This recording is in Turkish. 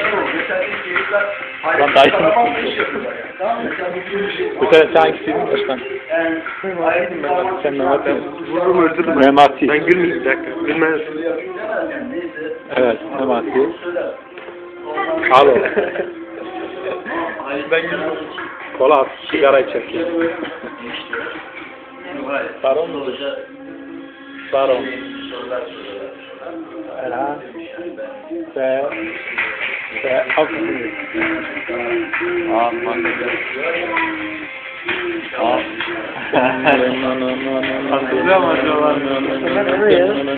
Lan dayı. Bu sefer sen hangisiydin başkan? Sen Mehmet mi? Vururum öldürürüm. Memati. Ben gülmeyeyim bir dakika. Gülmez. Evet, Memati. Al o. Ben gülmem. Kola at, sigara içerken. Baron mu? Baron. Ela. Ve aferin. Hatırlıyor musun acaba?